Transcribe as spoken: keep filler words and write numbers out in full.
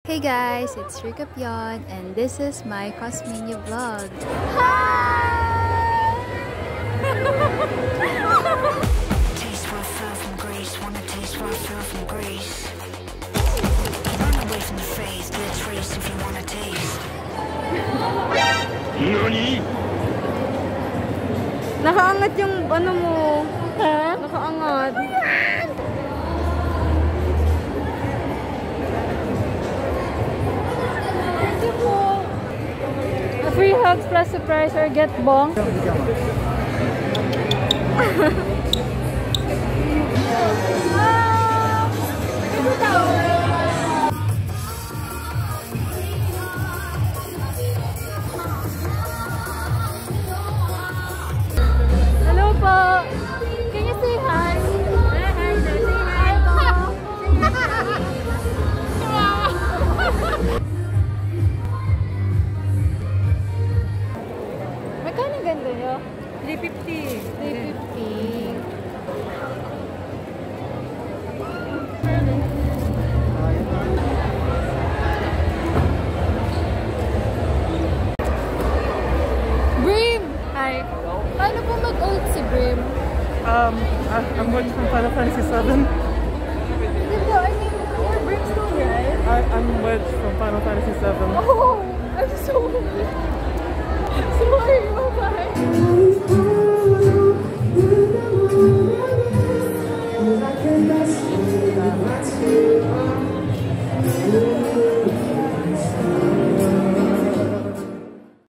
Hey guys, it's Rikapyon and this is my Cosmania vlog. Hi! Taste what I feel from grace, wanna taste what I feel from grace. Run away from the face, get a trace if you wanna taste. Nani? Nakaangat yung ano mo. Ha? Nakaangat. Free hugs plus surprise or get bong. Hello po. Can you say hi? Hi, hi. Say hi po. Magkano ganda nyo? three fifty. three fifty. Brim! Hi. Paano po mag-ult si Brim? Um, I, I'm watching from Final Fantasy seven. Hindi po, I mean, you're Brimstone, right? I, I'm Wedge from Final Fantasy seven. Oh! I'm so... Sorry, bye-bye.